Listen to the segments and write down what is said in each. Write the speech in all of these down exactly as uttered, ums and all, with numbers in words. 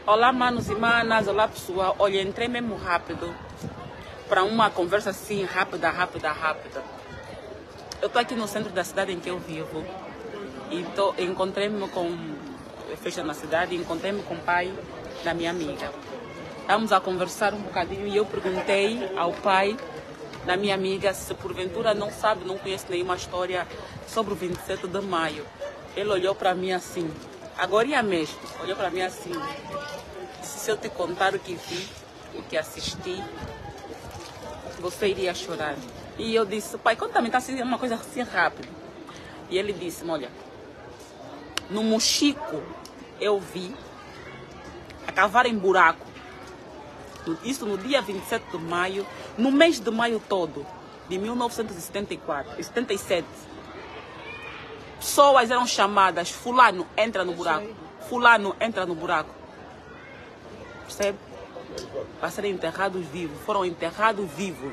Olá, manos e manas, olá pessoal. Olha, entrei mesmo rápido para uma conversa assim, rápida, rápida, rápida. Eu estou aqui no centro da cidade em que eu vivo e encontrei-me com, festa na cidade, encontrei-me com o pai da minha amiga. Estamos a conversar um bocadinho e eu perguntei ao pai da minha amiga se porventura não sabe, não conhece nenhuma história sobre o vinte e sete de maio. Ele olhou para mim assim, agora ia mesmo, olhou para mim assim, disse, se eu te contar o que vi, o que assisti, você iria chorar. E eu disse, pai, conta-me, tá assim, uma coisa assim rápida. E ele disse, olha, no Mochico eu vi a cavar em buraco, isso no dia vinte e sete de maio, no mês de maio todo, de mil novecentos e setenta e quatro, setenta e sete. Pessoas eram chamadas, fulano entra no buraco, fulano entra no buraco. Percebe? Para serem enterrados vivos, foram enterrados vivos.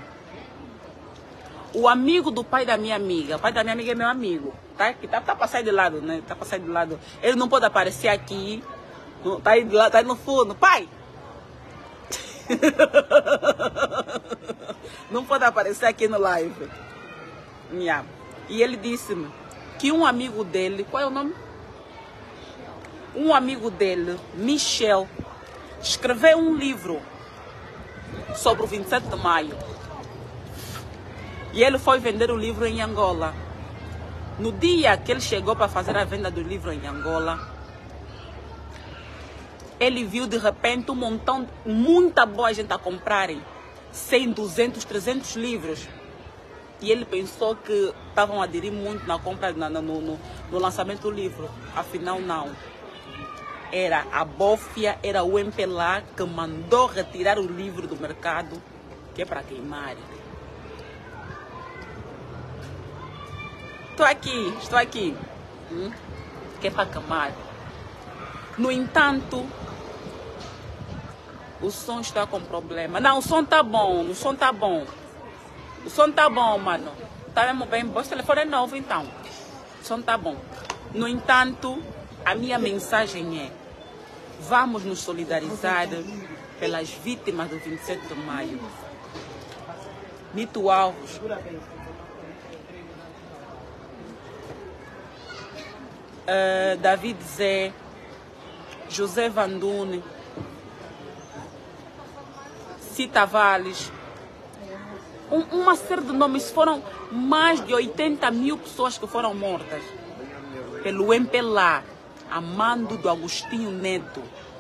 O amigo do pai da minha amiga, o pai da minha amiga é meu amigo, tá? Que tá, tá para sair de lado, né? Tá para sair de lado. Ele não pode aparecer aqui, no, tá, aí, tá aí no fundo, pai! Não pode aparecer aqui no live. Yeah. E ele disse-me que um amigo dele, qual é o nome? Um amigo dele, Michel, escreveu um livro sobre o vinte e sete de maio. E ele foi vender o livro em Angola. No dia que ele chegou para fazer a venda do livro em Angola, ele viu de repente um montão, muita boa gente a comprarem cem, duzentos, trezentos livros. E ele pensou que estavam a aderir muito na compra, na, no, no, no lançamento do livro. Afinal, não. Era a Bófia, era o M P L A que mandou retirar o livro do mercado, que é para queimar. Estou aqui, estou aqui. Hum? Que é para queimar. No entanto, o som está com problema. Não, o som está bom, o som está bom. O som tá bom, mano. Tá mesmo bem bom. Esse telefone é novo, então. O som tá bom. No entanto, a minha mensagem é: vamos nos solidarizar pelas vítimas do vinte e sete de maio. Nito Alves, uh, David Zé, José Vandune, Cita Valles, uma série de nomes. Foram mais de oitenta mil pessoas que foram mortas pelo M P L A, a mando do Agostinho Neto.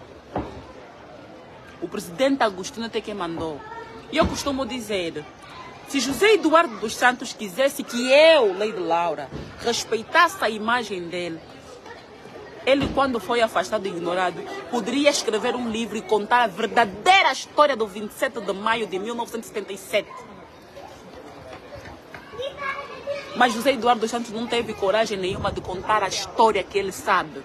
O presidente Agostinho Neto é quem mandou. E eu costumo dizer, se José Eduardo dos Santos quisesse que eu, Lady Laura, respeitasse a imagem dele, ele, quando foi afastado e ignorado, poderia escrever um livro e contar a verdadeira história do vinte e sete de maio de mil novecentos e setenta e sete. Mas José Eduardo dos Santos não teve coragem nenhuma de contar a história que ele sabe.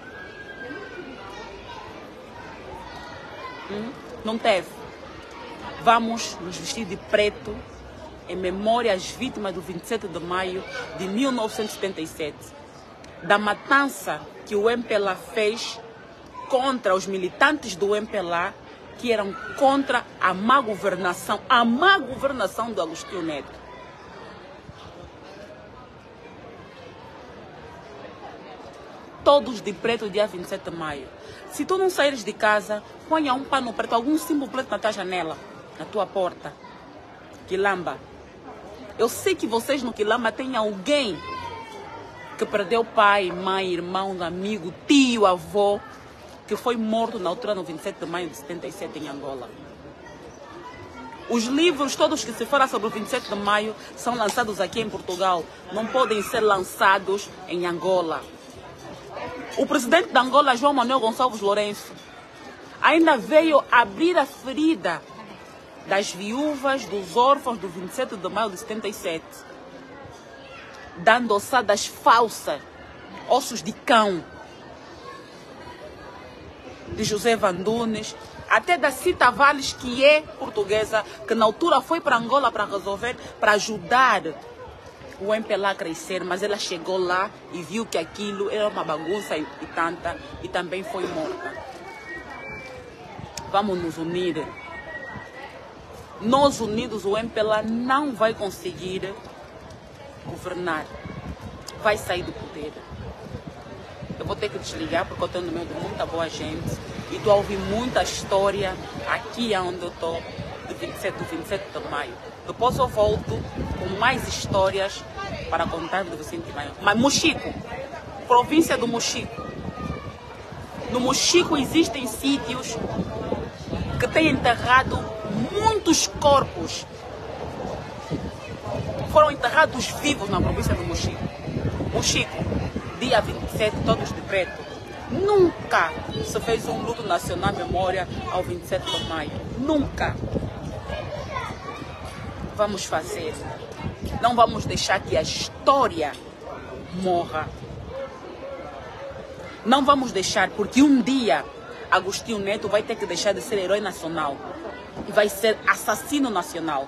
Hum? Não teve. Vamos nos vestir de preto em memória às vítimas do vinte e sete de maio de mil novecentos e setenta e sete. Da matança que o M P L A fez contra os militantes do M P L A, que eram contra a má governação, a má governação do Agostinho Neto. Todos de preto, dia vinte e sete de maio. Se tu não saíres de casa, ponha um pano preto, algum símbolo preto na tua janela, na tua porta. Quilamba. Eu sei que vocês no Quilamba têm alguém que perdeu pai, mãe, irmão, amigo, tio, avô, que foi morto na altura no vinte e sete de maio de setenta e sete em Angola. Os livros todos que se falam sobre o vinte e sete de maio são lançados aqui em Portugal. Não podem ser lançados em Angola. O presidente da Angola, João Manuel Gonçalves Lourenço, ainda veio abrir a ferida das viúvas, dos órfãos do vinte e sete de maio de setenta e sete, dando ossadas falsas, ossos de cão, de José Vandunes, até da Cita Valles, que é portuguesa, que na altura foi para Angola para resolver, para ajudar o M P L A a crescer, mas ela chegou lá e viu que aquilo era uma bagunça e, e tanta, e também foi morta. Vamos nos unir. Nós unidos, o M P L A não vai conseguir governar. Vai sair do poder. Eu vou ter que desligar porque eu estou no meio de muita boa gente. E estou a ouvir muita história aqui onde eu estou, do vinte e sete, do vinte e sete de maio. Depois eu volto com mais histórias para contar do Vicente de Maio. Mas Mochico, província do Mochico. No Mochico existem sítios que têm enterrado muitos corpos. Foram enterrados vivos na província do Mochico. Mochico, dia vinte e sete, todos de preto. Nunca se fez um luto nacional memória ao vinte e sete de maio. Nunca. Vamos fazer. Não vamos deixar que a história morra. Não vamos deixar, porque um dia Agostinho Neto vai ter que deixar de ser herói nacional e vai ser assassino nacional.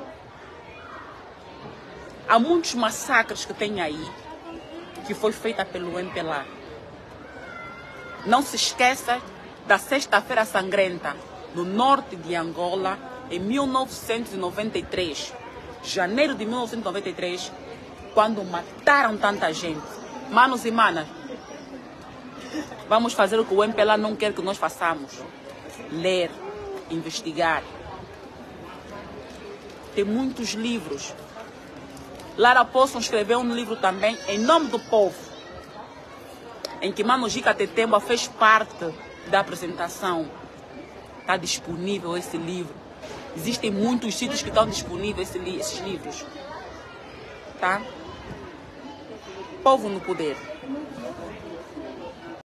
Há muitos massacres que tem aí que foi feita pelo M P L A. Não se esqueça da Sexta-feira Sangrenta, no norte de Angola, em mil novecentos e noventa e três. Janeiro de mil novecentos e noventa e três, quando mataram tanta gente. Manos e manas, vamos fazer o que o M P L A não quer que nós façamos. Ler, investigar. Tem muitos livros. Lara Poço escreveu um livro também, Em Nome do Povo, em que Mano Gica Tetemba fez parte da apresentação. Está disponível esse livro. Existem muitos sítios que estão disponíveis esse li esses livros. Tá? Povo no poder.